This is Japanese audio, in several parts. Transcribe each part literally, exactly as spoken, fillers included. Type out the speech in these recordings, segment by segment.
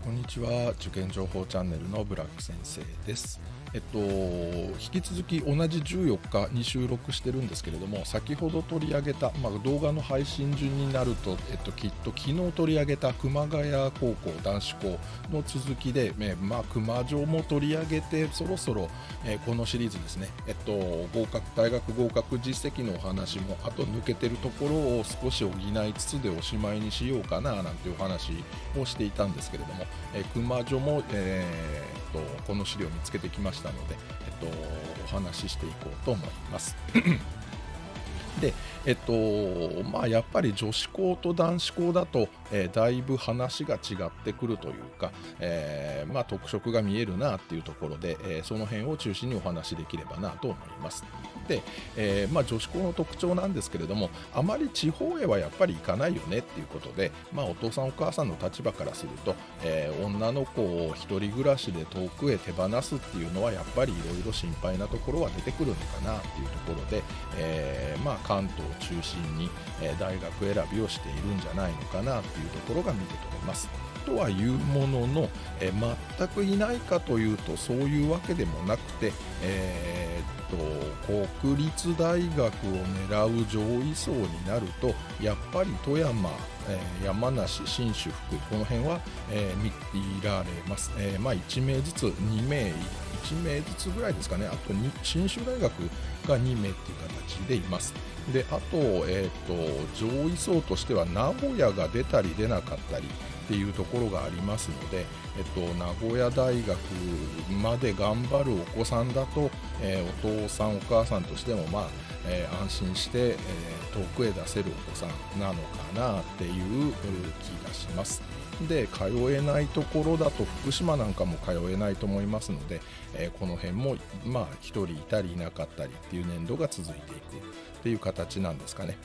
こんにちは。受験情報チャンネルのブラック先生です。えっと、引き続き同じじゅうよっかに収録してるんですけれども、先ほど取り上げた、まあ、動画の配信順になると、えっと、きっと昨日取り上げた熊谷高校男子校の続きで、えまあ、熊女も取り上げて、そろそろ、えー、このシリーズですね、えっと、合格大学合格実績のお話も、あと抜けてるところを少し補いつつでおしまいにしようかななんていうお話をしていたんですけれども、えー、熊女も、えーとこの資料を見つけてきましたので、えっと、お話ししていこうと思います。で、えっとまあ、やっぱり女子校と男子校だと、えー、だいぶ話が違ってくるというか、えーまあ、特色が見えるなっていうところで、えー、その辺を中心にお話しできればなと思います。で、えーまあ、女子校の特徴なんですけれども、あまり地方へはやっぱり行かないよねっていうことで、まあ、お父さんお母さんの立場からすると、えー、女の子を一人暮らしで遠くへ手放すっていうのはやっぱりいろいろ心配なところは出てくるのかなっていうところで、えーまあ、関東を中心に、えー、大学選びをしているんじゃないのかなっていうところが見て取れます。とはいうものの、えー、全くいないかというとそういうわけでもなくて、えーと国立大学を狙う上位層になるとやっぱり富山、えー、山梨、信州、福井この辺は、えー、見られます。えーまあ、いち名ずつに名いち名ずつぐらいですかね。あと信州大学がに名っていう形でいます。であと、えーと上位層としては名古屋が出たり出なかったりっていうところがありますので、えっと、名古屋大学まで頑張るお子さんだと、えー、お父さんお母さんとしても、まあえー、安心して、えー、遠くへ出せるお子さんなのかなっていう気がします。で通えないところだと福島なんかも通えないと思いますので、えー、この辺もまあひとりいたりいなかったりっていう年度が続いていくっていう形なんですかね。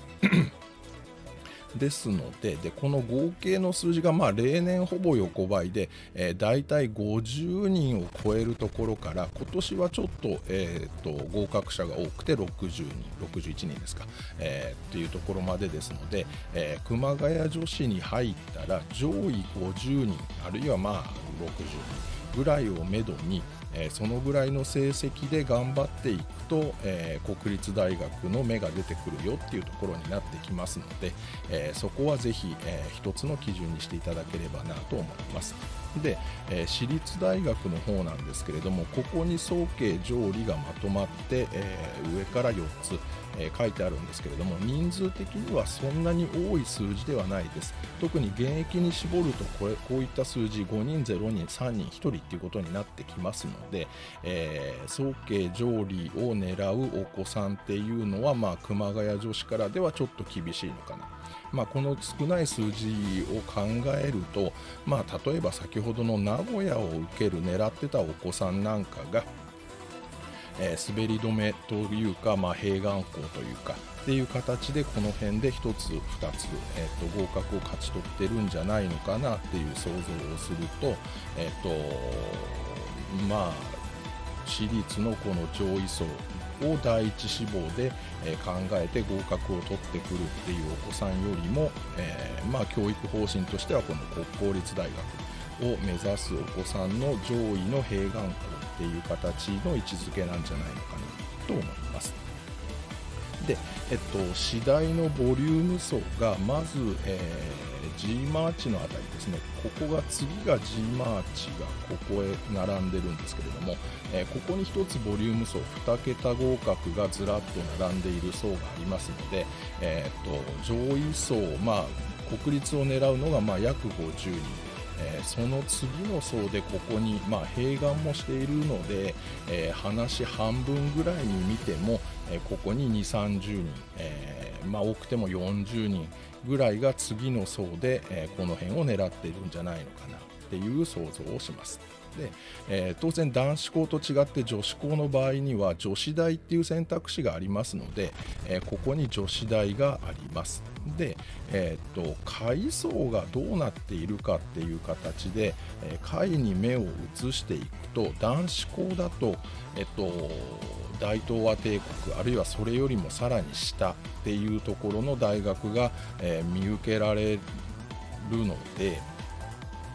ですので、でこの合計の数字がまあ例年ほぼ横ばいで、えー、だいたいごじゅうにんを超えるところから今年はちょっと、えー、と合格者が多くてろくじゅうにんろくじゅういちにんですか、えー、っていうところまでですので、えー、熊谷女子に入ったら上位ごじゅうにんあるいはまあろくじゅうにんぐらいをめどに、えー、そのぐらいの成績で頑張っていくと、えー、国立大学の芽が出てくるよっていうところになってきますので、えー、そこはぜひ、えー、一つの基準にしていただければなと思います。で、えー、私立大学の方なんですけれども、ここに早慶上理がまとまって、えー、上からよっつ、えー、書いてあるんですけれども、人数的にはそんなに多い数字ではないです。特に現役に絞るとこれこういった数字ごにん、ゼロにん、さんにん、ひとりっていうことになってきますので、えー、早慶上理を狙うお子さんっていうのは、まあ、熊谷女子からではちょっと厳しいのかな。まあ、この少ない数字を考えると、まあ、例えば先ほどの名古屋を受ける狙ってたお子さんなんかが、えー、滑り止めというか、まあ、併願校というかっていう形でこの辺でひとつふたつ、えー、と合格を勝ち取ってるんじゃないのかなっていう想像をすると、えーとまあ、私立のこの上位層を第一志望で、えー、考えて合格を取ってくるっていうお子さんよりも、えーまあ、教育方針としてはこの国公立大学を目指すお子さんの上位の併願校っていう形の位置づけなんじゃないのかなと思います。で、えっと、次第のボリューム層がまず、えー、G マーチのあたりですね。ここが次が G マーチがここへ並んでるんですけれども、えー、ここに一つボリューム層に桁合格がずらっと並んでいる層がありますので、えー、と上位層、まあ、国立を狙うのがまあ約ごじゅうにん、えー、その次の層でここに、まあ、併願もしているので、えー、話半分ぐらいに見ても、えー、ここににじゅう、さんじゅうにん、えーまあ、多くてもよんじゅうにんぐらいが次の層で、えー、この辺を狙っているんじゃないのかなっていう想像をします。で、えー、当然男子校と違って女子校の場合には女子大っていう選択肢がありますので、えー、ここに女子大があります。で、えー、っと下位層がどうなっているかっていう形で、えー、下位に目を移していくと男子校だと、えっと大東亜帝国あるいはそれよりもさらに下っていうところの大学が、えー、見受けられるので、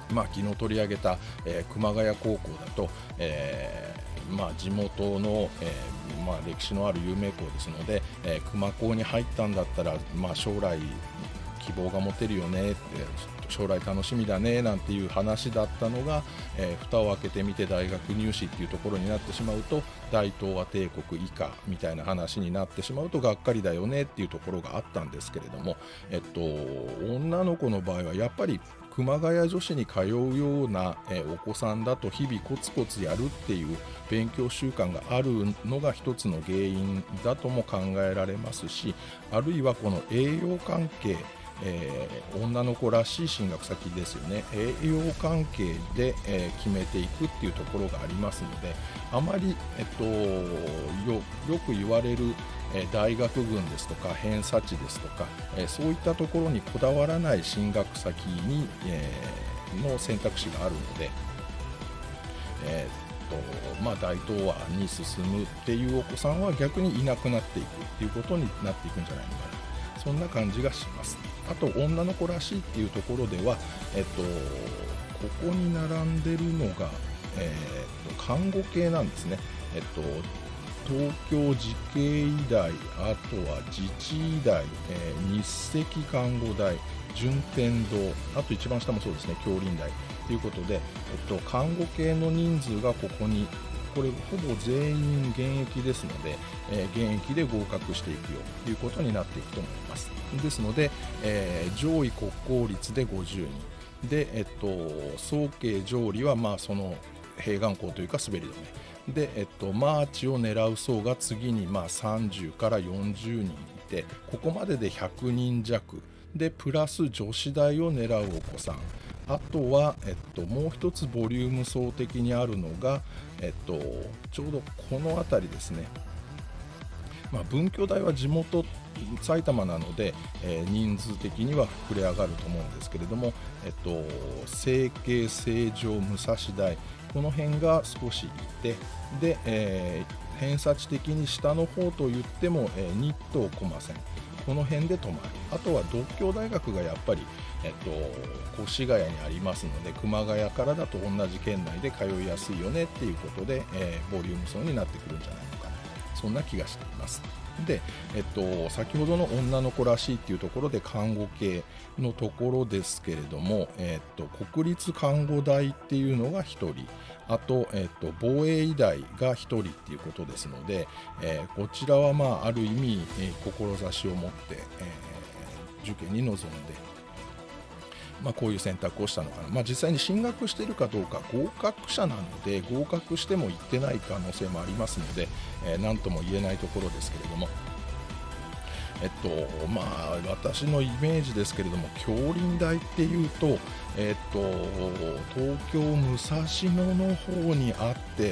まあ、昨日取り上げた、えー、熊谷高校だと、えーまあ、地元の、えーまあ、歴史のある有名校ですので、えー、熊高に入ったんだったら、まあ、将来希望が持てるよねって、将来楽しみだねなんていう話だったのが、えー、蓋を開けてみて大学入試っていうところになってしまうと、大東亜帝国以下みたいな話になってしまうとがっかりだよねっていうところがあったんですけれども、えっと、女の子の場合はやっぱり熊谷女子に通うような、えー、お子さんだと日々コツコツやるっていう勉強習慣があるのが一つの原因だとも考えられますし、あるいはこの栄養関係、えー、女の子らしい進学先ですよね、栄養関係で、えー、決めていくっていうところがありますので、あまり、えっと、よ, よく言われる、えー、大学群ですとか偏差値ですとか、えー、そういったところにこだわらない進学先に、えー、の選択肢があるので、えーっとまあ、大東亜に進むっていうお子さんは逆にいなくなっていくっていうことになっていくんじゃないのかな、そんな感じがします。あと女の子らしいっていうところでは、えっと、ここに並んでるのが、えっと、看護系なんですね。えっと、東京慈恵医大、あとは自治医大、えー、日赤看護大、順天堂、あと一番下もそうですね、杏林大ということで、えっと、看護系の人数がここに、これほぼ全員現役ですので、えー、現役で合格していくよということになっていくと思います。ですので、えー、上位国公立でごじゅうにんで、えっと、早慶上理はまあその併願校というか滑り止めで、えっと、マーチを狙う層が次にまあさんじゅうからよんじゅうにんいて、ここまででひゃくにん弱で、プラス女子大を狙うお子さん、あとは、えっと、もう一つボリューム層的にあるのが、えっと、ちょうどこの辺りですね、まあ、文教大は地元埼玉なので、えー、人数的には膨れ上がると思うんですけれども、えっと、成蹊、成城、武蔵大、この辺が少しいて、で、えー、偏差値的に下の方といっても、えー、日東駒線、この辺で止まる。あとは獨協大学がやっぱり、えっと、越谷にありますので、熊谷からだと同じ県内で通いやすいよねっていうことで、えー、ボリューム層になってくるんじゃないのかな、そんな気がしています。で、えっと、先ほどの女の子らしいっていうところで看護系のところですけれども、えっと、国立看護大っていうのがひとり、あと、えっと、防衛医大がひとりっていうことですので、えー、こちらは、まあ、ある意味、えー、志を持って、えー、受験に臨んで、まあ、こういう選択をしたのかな、まあ、実際に進学しているかどうか、合格者なので合格しても行ってない可能性もありますので、えー、何とも言えないところですけれども、えっとまあ、私のイメージですけれども、杏林大っていうと、えっと、東京武蔵野の方にあって、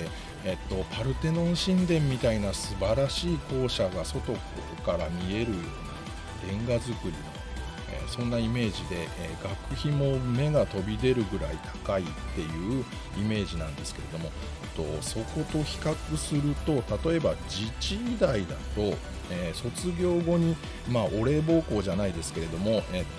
えっと、パルテノン神殿みたいな素晴らしい校舎が外から見えるようなレンガ造りの、えー、そんなイメージで、えー、学費も目が飛び出るぐらい高いっていうイメージなんですけれども、とそこと比較すると、例えば自治医大だと、えー、卒業後に、まあ、お礼奉公じゃないですけれども、えっと、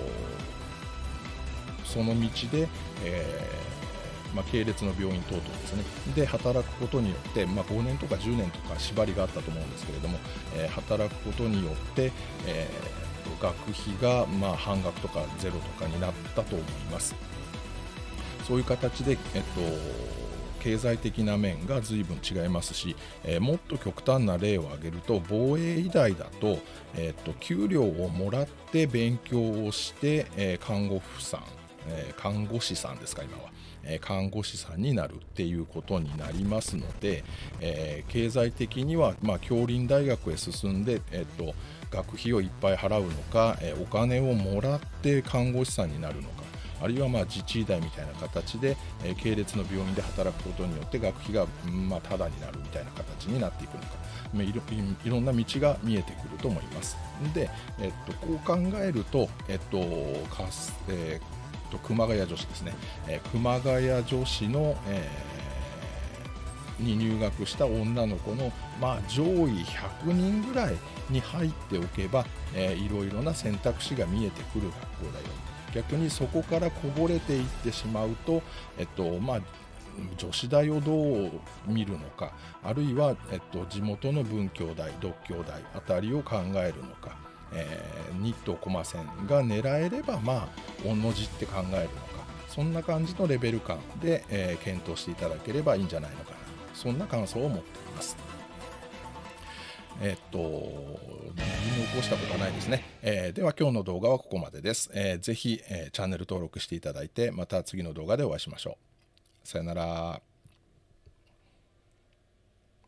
その道で、えーまあ、系列の病院等々ですね、で働くことによって、まあ、ごねんとかじゅうねんとか縛りがあったと思うんですけれども、えー、働くことによって、えー、学費がまあ半額とかゼロとかになったと思います。そういう形で、えっと経済的な面が随分違いますし、えー、もっと極端な例を挙げると、防衛医大だと、えー、と給料をもらって勉強をして、えー、看護婦さん、えー、看護師さんですか今は、えー、看護師さんになるっていうことになりますので、えー、経済的には、まあ、杏林大学へ進んで、えー、と学費をいっぱい払うのか、えー、お金をもらって看護師さんになるのか、あるいはまあ自治医大みたいな形で、えー、系列の病院で働くことによって学費が、まあ、タダになるみたいな形になっていくのか、まあ、いろ、いろんな道が見えてくると思います。で、えっと、こう考えると、えっとかすえー、と熊谷女子ですね、えー、熊谷女子の、えー、に入学した女の子の、まあ、上位ひゃくにんぐらいに入っておけば、えー、いろいろな選択肢が見えてくる学校だよ逆にそこからこぼれていってしまうと、えっとまあ、女子大をどう見るのか、あるいは、えっと、地元の文教大、独協大あたりを考えるのか、えー、日東駒線が狙えれば、まあ、御の字って考えるのか、そんな感じのレベル感で、えー、検討していただければいいんじゃないのかな、そんな感想を持っています。えっと、何も起こしたことはないですね。えー、では今日の動画はここまでです。えー、ぜひ、えー、チャンネル登録していただいて、また次の動画でお会いしましょう。さよなら。